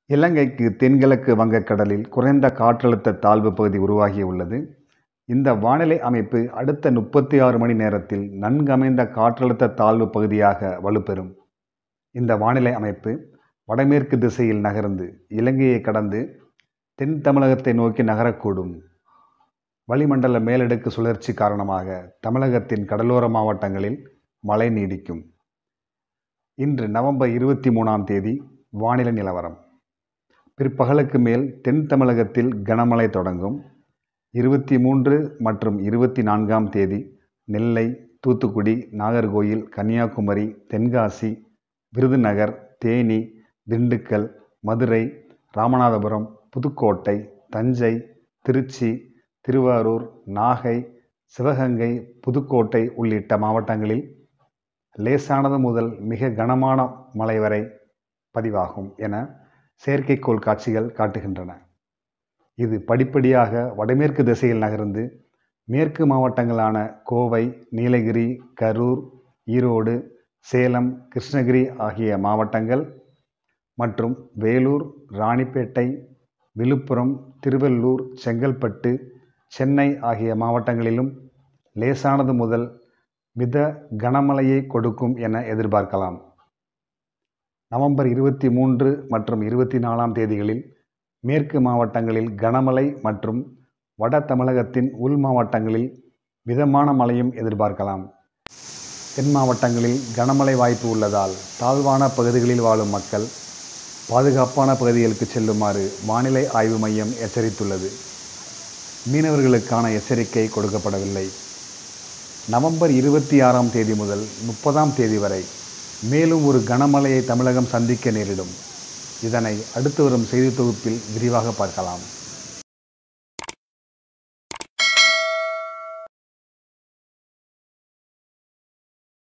இலங்கைக்கு தென்கிழக்கு வங்கக்கடலில் குறைந்த காற்றழுத்த தாழ்வு பகுதி உருவாகியுள்ளது. இந்த வானிலை அமைப்பு அடுத்த 36 மணி நேரத்தில் நன்கமைந்த காற்றழுத்த தாழ்வு பகுதியாக வலுப்பெறும். இந்த வானிலை அமைப்பு வடமேற்கு திசையில் நகர்ந்து இலங்கையை கடந்து தென் தமிழகத்தை நோக்கி நகரக்கூடும். வளிமண்டல மேலடுக்கு சுழற்சி காரணமாக தமிழகத்தின் கடலோர மாவட்டங்களில் மழை நீடிக்கும். இன்று நவம்பர் 23ஆம் தேதி வானிலை நிலவரம். பிற்பகலுக்கு மேல் தென் தமிழகத்தில் கனமழை தொடங்கும். 23 மற்றும் 24ஆம் தேதி நெல்லை, தூத்துக்குடி, நாகர்கோயில், கன்னியாகுமரி, தென்காசி, விருதுநகர், தேனி, திண்டுக்கல், மதுரை, ராமநாதபுரம், புதுக்கோட்டை, தஞ்சை, திருச்சி, திருவாரூர், நாகை, சிவகங்கை, புதுக்கோட்டை உள்ளிட்ட மாவட்டங்களில் லேசானது முதல் மிக கனமான மழை வரை பதிவாகும் என செயற்கைக்கோள் காட்சிகள் காட்டுகின்றன. இது படிப்படியாக வடமேற்கு திசையில் நகர்ந்து மேற்கு மாவட்டங்களான கோவை, நீலகிரி, கரூர், ஈரோடு, சேலம், கிருஷ்ணகிரி ஆகிய மாவட்டங்கள் மற்றும் வேலூர், ராணிப்பேட்டை, விழுப்புரம், திருவள்ளூர், செங்கல்பட்டு, சென்னை ஆகிய மாவட்டங்களிலும் லேசானது முதல் மித கனமழையை கொடுக்கும் என எதிர்பார்க்கலாம். நவம்பர் 23 மற்றும் 24ஆம் தேதிகளில் மேற்கு மாவட்டங்களில் கனமழை மற்றும் வட தமிழகத்தின் உள் மாவட்டங்களில் மிதமான மழையும் எதிர்பார்க்கலாம். தென் மாவட்டங்களில் கனமழை வாய்ப்பு உள்ளதால் தாழ்வான பகுதிகளில் வாழும் மக்கள் பாதுகாப்பான பகுதிகளுக்கு செல்லுமாறு வானிலை ஆய்வு மையம் எச்சரித்துள்ளது. மீனவர்களுக்கான எச்சரிக்கை கொடுக்கப்படவில்லை. நவம்பர் 26ஆம் தேதி முதல் 30ஆம் தேதி வரை மேலும் ஒரு கனமழையை தமிழகம் சந்திக்க நேரிடும். இதனை அடுத்து வரும் செய்தி தொகுப்பில் விரிவாக பார்க்கலாம்.